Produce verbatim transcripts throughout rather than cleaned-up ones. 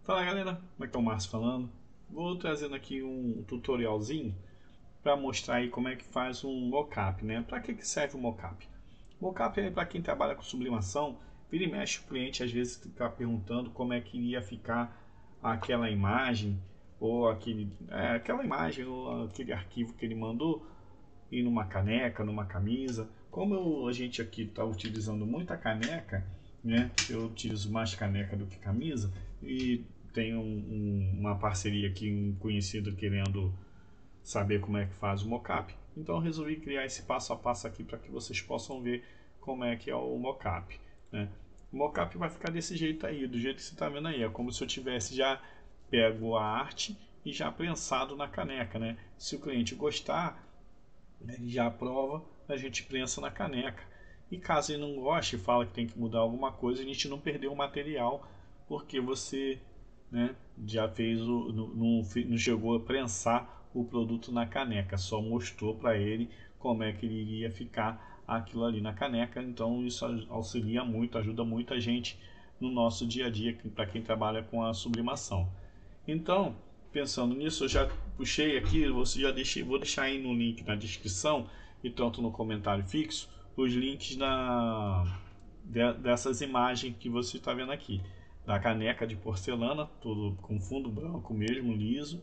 Fala galera, como é que é o Márcio falando? Vou trazendo aqui um tutorialzinho para mostrar aí como é que faz um mockup, né? Para que que serve o mockup? Mockup é para quem trabalha com sublimação. Vira e mexe, o cliente às vezes fica perguntando como é que iria ficar aquela imagem ou aquele, é, aquela imagem ou aquele arquivo que ele mandou ir numa caneca, numa camisa. Como eu, a gente aqui está utilizando muita caneca, né? Eu utilizo mais caneca do que camisa e tenho um, um, uma parceria aqui, um conhecido querendo saber como é que faz o mockup. Então eu resolvi criar esse passo a passo aqui para que vocês possam ver como é que é o mockup, né? O mockup vai ficar desse jeito aí, do jeito que você está vendo aí. É como se eu tivesse já pego a arte e já prensado na caneca, né? Se o cliente gostar, ele já aprova, a gente prensa na caneca. E caso ele não goste, fala que tem que mudar alguma coisa, a gente não perdeu o material, porque você, né, já fez o, não, não, não chegou a prensar o produto na caneca, só mostrou para ele como é que ele iria ficar aquilo ali na caneca. Então isso auxilia muito, ajuda muita gente no nosso dia a dia, para quem trabalha com a sublimação. Então, pensando nisso, eu já puxei aqui, você já deixei, vou deixar aí no link na descrição e tanto no comentário fixo os links na, de, dessas imagens que você está vendo aqui, da caneca de porcelana, tudo com fundo branco mesmo, liso.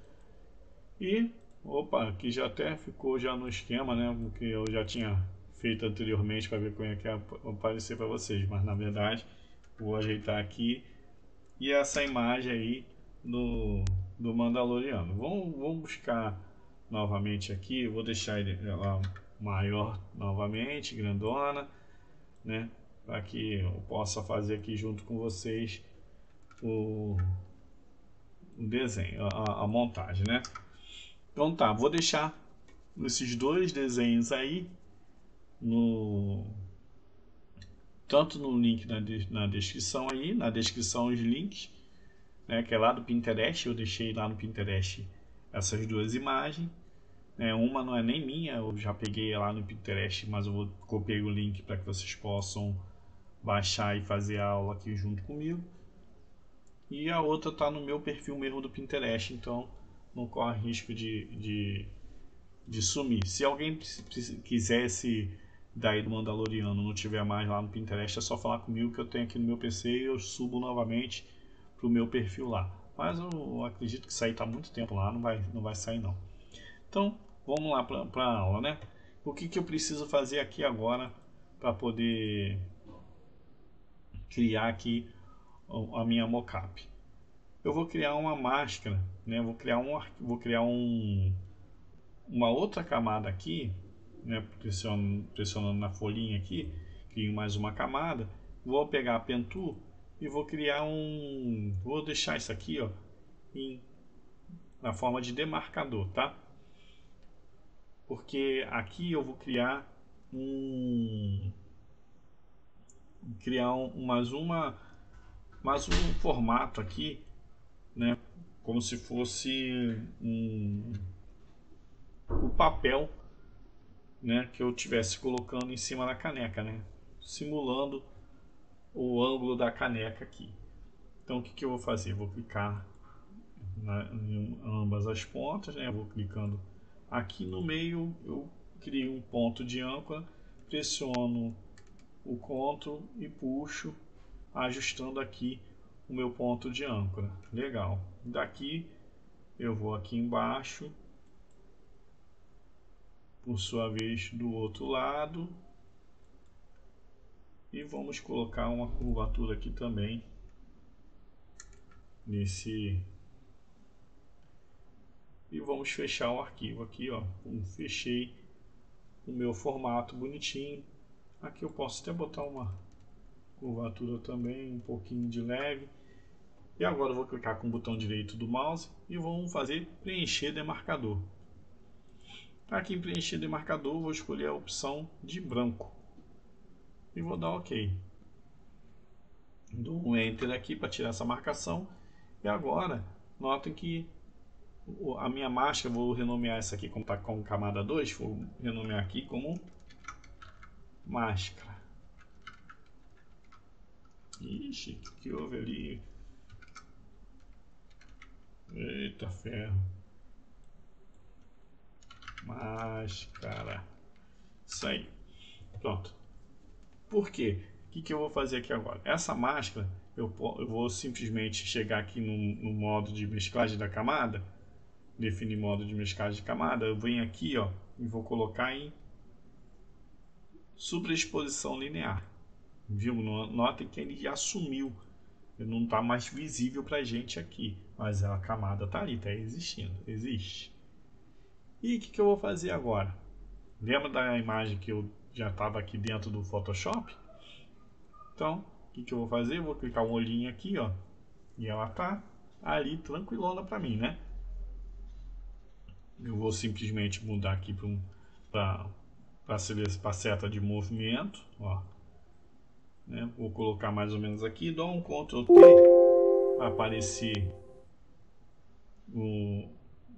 E, opa, aqui já até ficou já no esquema, né, que eu já tinha feito anteriormente para ver como é que ia aparecer para vocês, mas na verdade vou ajeitar aqui. E essa imagem aí do, do Mandaloriano. Vamos, vamos buscar novamente aqui. Vou deixar ele ela maior novamente, grandona, né? Para que eu possa fazer aqui junto com vocês o, o desenho, a, a montagem, né? Então tá, vou deixar esses dois desenhos aí no tanto no link na, na descrição aí, na descrição os links, né, que é lá do Pinterest. Eu deixei lá no Pinterest essas duas imagens, né, uma não é nem minha, eu já peguei lá no Pinterest, mas eu vou copiei o link para que vocês possam baixar e fazer a aula aqui junto comigo. E a outra está no meu perfil mesmo do Pinterest, então não corre risco de, de, de sumir. Se alguém quisesse daí do Mandaloriano não tiver mais lá no Pinterest, é só falar comigo que eu tenho aqui no meu P C e eu subo novamente pro meu perfil lá. Mas eu acredito que isso aí tá muito tempo lá, não vai, não vai sair não. Então, vamos lá para a aula, né? O que, que eu preciso fazer aqui agora para poder criar aqui a minha mockup? Eu vou criar uma máscara, né? Vou criar um, vou criar um, uma outra camada aqui, né? Pressionando, pressionando na folhinha aqui, crio mais uma camada. Vou pegar a Pentool e vou criar um, vou deixar isso aqui, ó, em, na forma de demarcador, tá? Porque aqui eu vou criar um, criar um, mais uma, mais um formato aqui, né? Como se fosse um, o papel, né? Que eu estivesse colocando em cima da caneca, né? Simulando o ângulo da caneca aqui. Então o que, que eu vou fazer? Vou clicar na, em ambas as pontas, né? Vou clicando aqui no meio, eu crio um ponto de âncora, pressiono o Ctrl e puxo, ajustando aqui o meu ponto de âncora. Legal. Daqui eu vou aqui embaixo, por sua vez do outro lado, e vamos colocar uma curvatura aqui também nesse, e vamos fechar o arquivo aqui, ó. Fechei o meu formato bonitinho. Aqui eu posso até botar uma curvatura também, um pouquinho de leve. E agora eu vou clicar com o botão direito do mouse e vamos fazer preencher demarcador. Aqui em preencher demarcador, vou escolher a opção de branco e vou dar OK. Dou um Enter aqui para tirar essa marcação. E agora, notem que a minha máscara, vou renomear essa aqui como, tá, como camada dois, vou renomear aqui como máscara. Ixi, o que houve ali? Eita ferro. Máscara. Isso aí. Pronto. Por quê? O que, que eu vou fazer aqui agora? Essa máscara, eu, eu vou simplesmente chegar aqui no, no modo de mesclagem da camada. Definir modo de mesclagem de camada. Eu venho aqui, ó, e vou colocar em superexposição linear. Viu? Notem que ele já sumiu. Ele não está mais visível para a gente aqui. Mas a camada está ali, está existindo. Existe. E o que, que eu vou fazer agora? Lembra da imagem que eu já estava aqui dentro do Photoshop? Então, o que, que eu vou fazer? Eu vou clicar um olhinho aqui, ó. E ela está ali tranquilona para mim, né? Eu vou simplesmente mudar aqui para um, para a seta de movimento, ó. Né? Vou colocar mais ou menos aqui, dou um control T para aparecer o,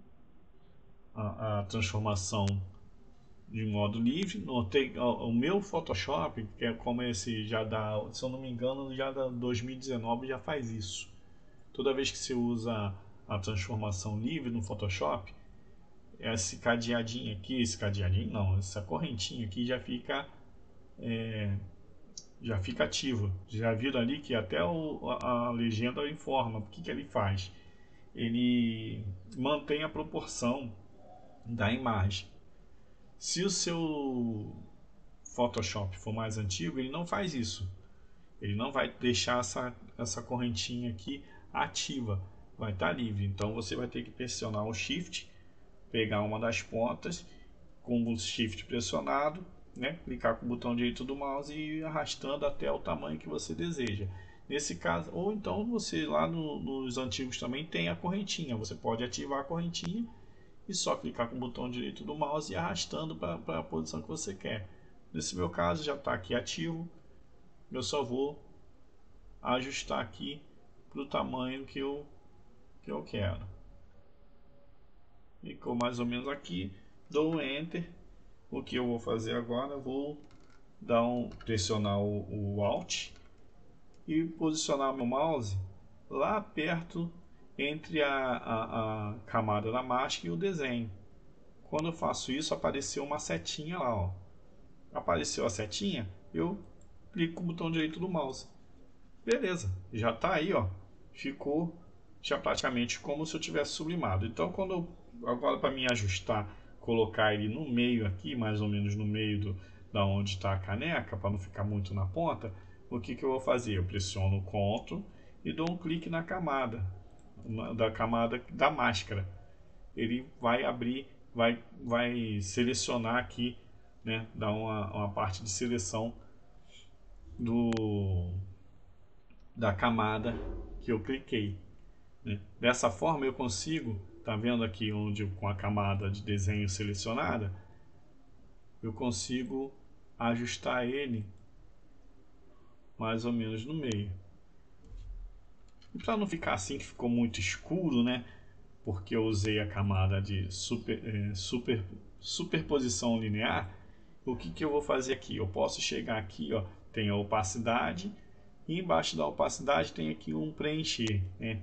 a, a transformação de modo livre. Notei, o, o meu Photoshop, que é como esse já dá, se eu não me engano, já da dois mil e dezenove já faz isso. Toda vez que você usa a transformação livre no Photoshop, esse cadeadinho aqui, esse cadeadinho não, essa correntinha aqui já fica é, já fica ativo. Já viram ali que até o, a, a legenda informa. O que, que ele faz? Ele mantém a proporção da imagem. Se o seu Photoshop for mais antigo, ele não faz isso. Ele não vai deixar essa, essa correntinha aqui ativa. Vai estar livre. Então você vai ter que pressionar o Shift, pegar uma das pontas com o Shift pressionado, né? Clicar com o botão direito do mouse e ir arrastando até o tamanho que você deseja. Nesse caso, ou então você lá no, nos antigos também tem a correntinha. Você pode ativar a correntinha e só clicar com o botão direito do mouse e ir arrastando para a posição que você quer. Nesse meu caso já está aqui ativo. Eu só vou ajustar aqui para o tamanho que eu, que eu quero. Ficou mais ou menos aqui. Dou um Enter. O que eu vou fazer agora? Eu vou dar um, pressionar o, o Alt e posicionar meu mouse lá perto entre a, a, a camada da máscara e o desenho. Quando eu faço isso, apareceu uma setinha lá, ó. Apareceu a setinha, eu clico com o botão direito do mouse. Beleza, já está aí, ó. Ficou já praticamente como se eu tivesse sublimado. Então, quando eu, agora para me ajustar, colocar ele no meio aqui, mais ou menos no meio do, da onde está a caneca, para não ficar muito na ponta, o que, que eu vou fazer? Eu pressiono o Ctrl e dou um clique na camada, da camada da máscara. Ele vai abrir, vai, vai selecionar aqui, né? Dar uma, uma parte de seleção do, da camada que eu cliquei. Né? Dessa forma eu consigo, tá vendo aqui onde com a camada de desenho selecionada, eu consigo ajustar ele mais ou menos no meio. E para não ficar assim que ficou muito escuro, né? Porque eu usei a camada de super, é, super, superposição linear, o que, que eu vou fazer aqui? Eu posso chegar aqui, ó, tem a opacidade, e embaixo da opacidade tem aqui um preencher, né?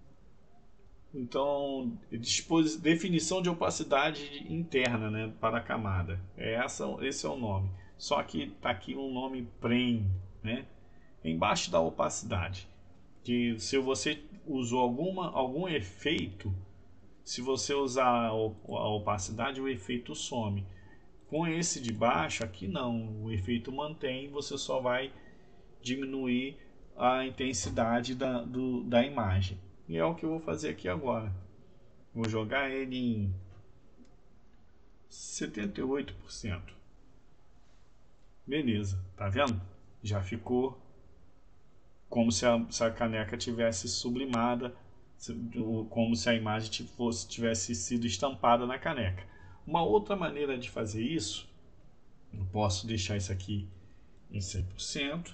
Então, definição de opacidade interna, né, para a camada. É essa, esse é o nome. Só que está aqui um nome Prem, né? Embaixo da opacidade. Que se você usou alguma, algum efeito, se você usar a opacidade, o efeito some. Com esse de baixo, aqui não. O efeito mantém, você só vai diminuir a intensidade da, do, da imagem. E é o que eu vou fazer aqui agora. Vou jogar ele em setenta e oito por cento. Beleza, tá vendo? Já ficou como se a, se a caneca tivesse sublimada, como se a imagem fosse, tivesse sido estampada na caneca. Uma outra maneira de fazer isso, eu posso deixar isso aqui em cem por cento.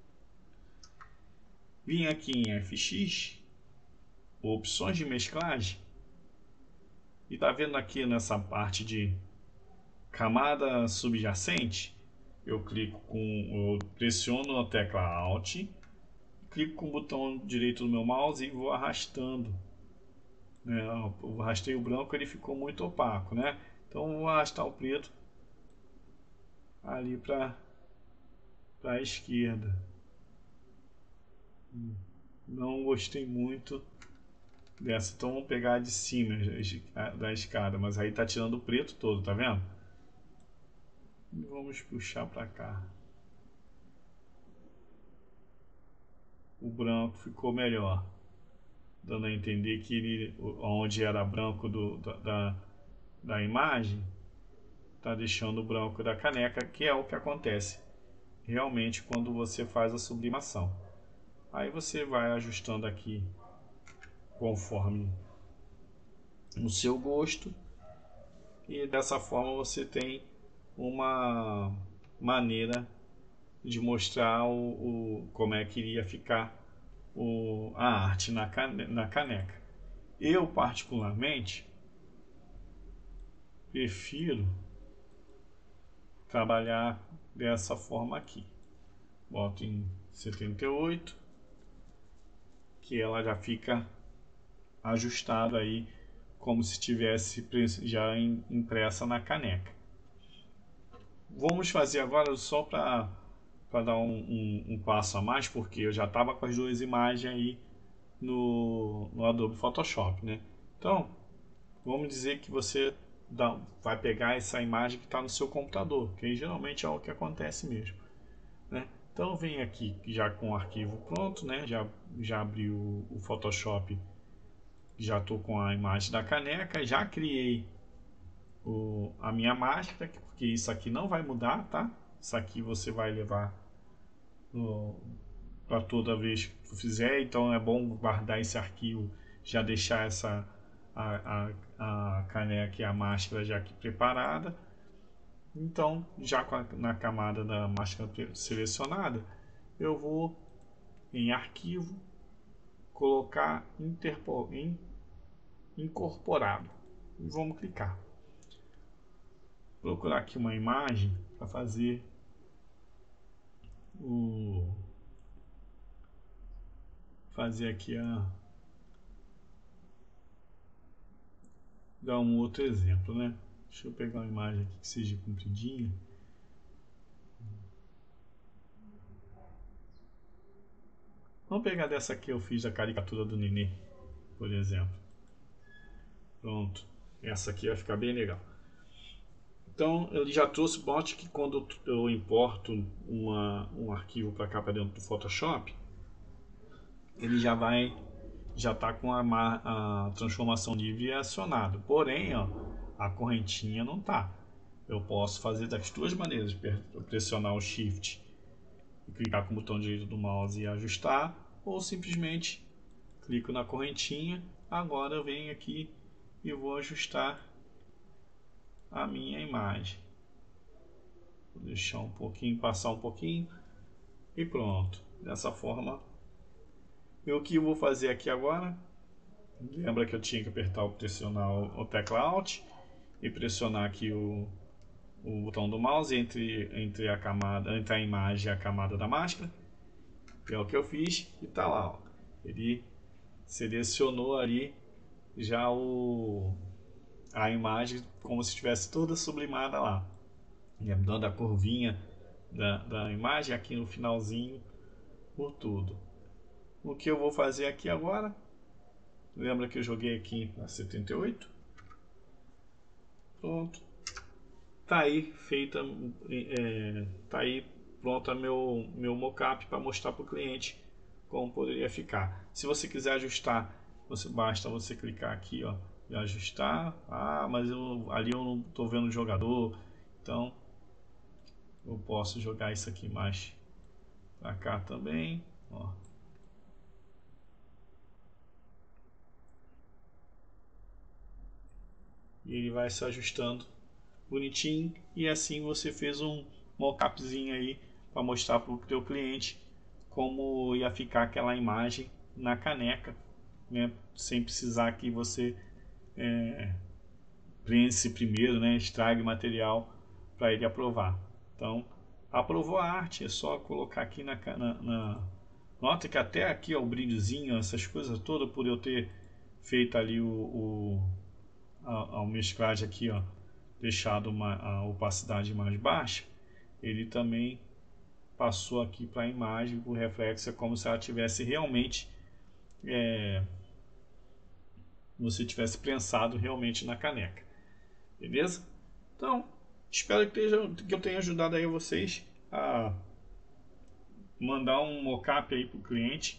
Vim aqui em F X, opções de mesclagem, e tá vendo aqui nessa parte de camada subjacente, eu clico com, eu pressiono a tecla Alt, clico com o botão direito do meu mouse e vou arrastando né? Eu arrastei o branco, ele ficou muito opaco, né? Então vou arrastar o preto ali para a esquerda. Não gostei muito dessa, então vamos pegar a de cima da escada, mas aí tá tirando o preto todo, tá vendo? E vamos puxar para cá. O branco ficou melhor, dando a entender que ele, onde era branco do, da, da imagem, tá deixando o branco da caneca, que é o que acontece realmente quando você faz a sublimação. Aí você vai ajustando aqui conforme o seu gosto, e dessa forma você tem uma maneira de mostrar o, o como é que iria ficar o, a arte na, cane, na caneca. Eu particularmente prefiro trabalhar dessa forma aqui. Boto em setenta e oito, que ela já fica ajustada aí como se tivesse já impressa na caneca. Vamos fazer agora só para dar um, um, um passo a mais, porque eu já estava com as duas imagens aí no, no Adobe Photoshop, né? Então, vamos dizer que você dá, vai pegar essa imagem que está no seu computador, que geralmente é o que acontece mesmo, né? Então, eu venho aqui já com o arquivo pronto, né? Já, já abri o, o Photoshop, já estou com a imagem da caneca, já criei o, a minha máscara, porque isso aqui não vai mudar, tá? Isso aqui você vai levar para toda vez que tu fizer, então é bom guardar esse arquivo, já deixar essa a, a, a caneca e a máscara já aqui preparada. Então, já com a, na camada da máscara selecionada, eu vou em arquivo colocar interpol, em, incorporado e vamos clicar. Procurar aqui uma imagem para fazer o fazer aqui a dar um outro exemplo, né? Deixa eu pegar uma imagem aqui que seja compridinha. Vamos pegar dessa aqui que eu fiz da caricatura do Nenê, por exemplo. Pronto, essa aqui vai ficar bem legal. Então ele já trouxe, bote que quando eu importo uma, um arquivo para cá, para dentro do Photoshop, ele já vai já está com a, a transformação livre acionada. Porém, ó, a correntinha não está. Eu posso fazer das duas maneiras: pressionar o Shift e clicar com o botão direito do mouse e ajustar, ou simplesmente clico na correntinha. Agora eu venho aqui e vou ajustar a minha imagem. Vou deixar um pouquinho, passar um pouquinho e pronto. Dessa forma, o que eu vou fazer aqui agora? Lembra que eu tinha que apertar o pressionar o tecla Alt e pressionar aqui o, o botão do mouse entre, entre a camada, entre a imagem e a camada da máscara. É o que eu fiz e tá lá, ó. Ele selecionou ali já o, a imagem como se estivesse toda sublimada lá, dando a curvinha da, da imagem aqui no finalzinho por tudo. O que eu vou fazer aqui agora? Lembra que eu joguei aqui na setenta e oito? Pronto. Tá aí feita, é, tá aí pronta meu meu mockup para mostrar para o cliente como poderia ficar. Se você quiser ajustar, você basta você clicar aqui, ó, e ajustar. Ah, mas eu, ali eu não estou vendo o jogador, então eu posso jogar isso aqui mais para cá também, ó. E ele vai se ajustando bonitinho, e assim você fez um mockupzinho aí para mostrar para o teu cliente como ia ficar aquela imagem na caneca, né? Sem precisar que você é, prense primeiro, né? Estrague o material para ele aprovar. Então, aprovou a arte, é só colocar aqui na, na, na... Nota que até aqui ó, o brilhozinho, essas coisas todas, por eu ter feito ali o, o a, a mesclagem aqui, ó, deixado uma, a opacidade mais baixa, ele também passou aqui para a imagem, o reflexo é como se ela tivesse realmente é, você tivesse prensado realmente na caneca, beleza? Então, espero que, esteja, que eu tenha ajudado aí vocês a mandar um mockup aí para o cliente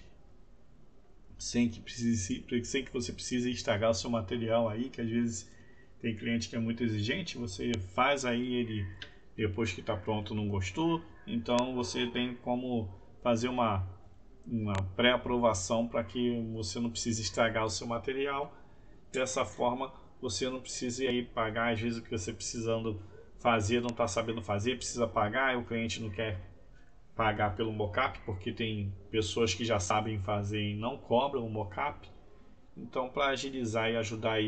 sem que precise, sem que você precise estragar o seu material aí, que às vezes tem cliente que é muito exigente, você faz aí ele depois que está pronto não gostou, então você tem como fazer uma, uma pré-aprovação para que você não precise estragar o seu material. Dessa forma você não precisa aí pagar, às vezes o que você precisando fazer não está sabendo fazer, precisa pagar e o cliente não quer pagar pelo mockup, porque tem pessoas que já sabem fazer e não cobram o mockup. Então, para agilizar e ajudar aí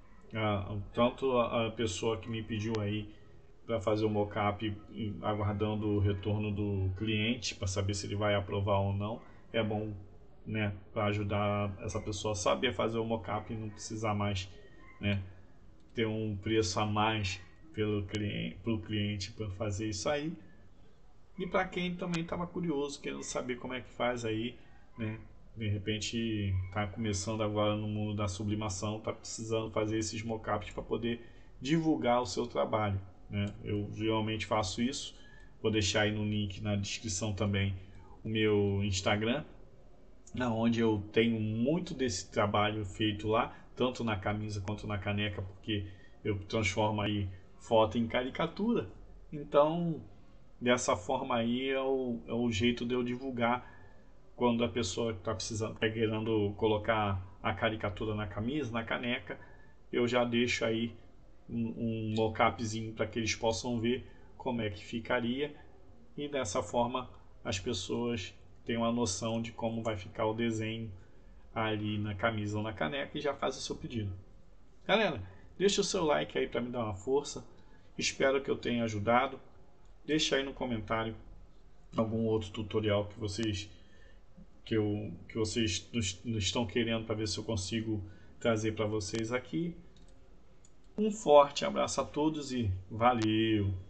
uh, tanto a, a pessoa que me pediu aí para fazer o mockup, aguardando o retorno do cliente para saber se ele vai aprovar ou não, é bom, né, para ajudar essa pessoa a saber fazer o mockup e não precisar mais, né, ter um preço a mais pelo cliente, pro cliente para fazer isso aí. E para quem também estava curioso, querendo saber como é que faz aí, né? De repente está começando agora no mundo da sublimação, está precisando fazer esses mockups para poder divulgar o seu trabalho, né? Eu geralmente faço isso, vou deixar aí no link na descrição também o meu Instagram, onde eu tenho muito desse trabalho feito lá, tanto na camisa quanto na caneca, porque eu transformo aí foto em caricatura. Então, dessa forma aí é o, é o jeito de eu divulgar quando a pessoa está precisando, está querendo colocar a caricatura na camisa, na caneca, eu já deixo aí um, um mockupzinho para que eles possam ver como é que ficaria e dessa forma as pessoas têm uma noção de como vai ficar o desenho ali na camisa ou na caneca e já faz o seu pedido. Galera, deixa o seu like aí para me dar uma força, espero que eu tenha ajudado. Deixa aí no comentário algum outro tutorial que vocês que, eu, que vocês estão querendo para ver se eu consigo trazer para vocês aqui. Um forte abraço a todos e valeu!